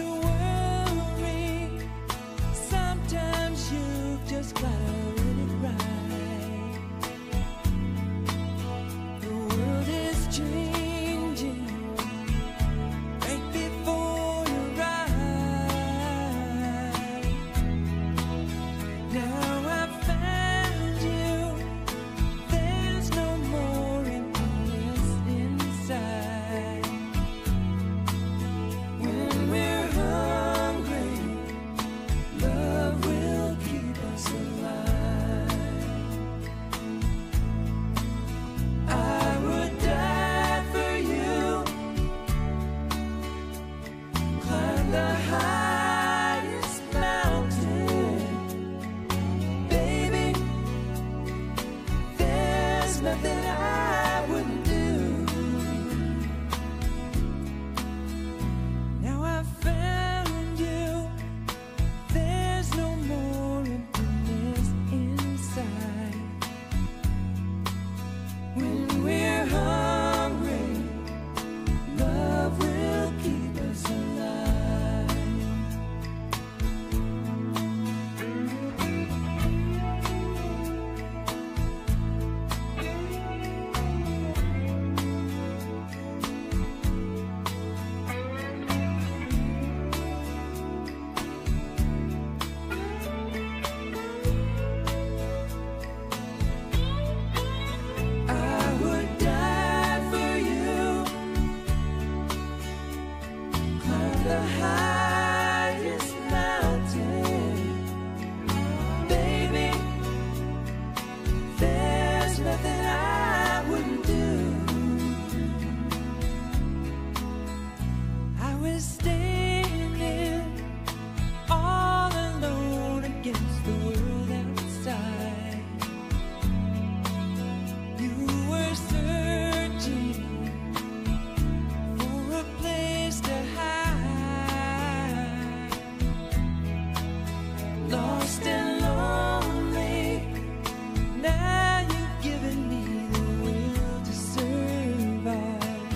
worry. Sometimes you just gotta let it ride. The world is changing right before your eyes. Now I found you. There's no more emptiness inside. When we're hungry, love will keep us alive. I would die for you, climb the highest mountain. Baby, there's nothing I wouldn't do. Now I found you. There's no more emptiness inside. When we're hungry, love will keep us alive. I would die for you, climb the highest mountain. Baby, there's nothing I wouldn't do. I was standing all alone against the world outside. You were searching for a place to hide. Lost and lonely, now you've given me the will to survive.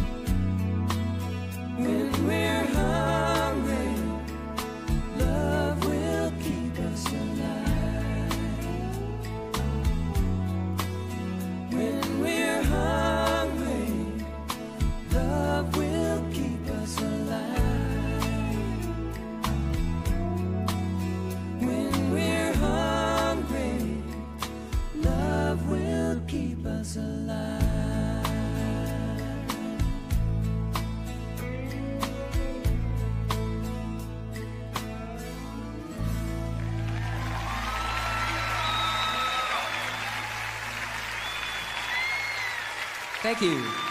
When we're hungry, love will keep us alive. When we're hungry, love will keep us alive. When we're hungry, love will keep us alive. Thank you.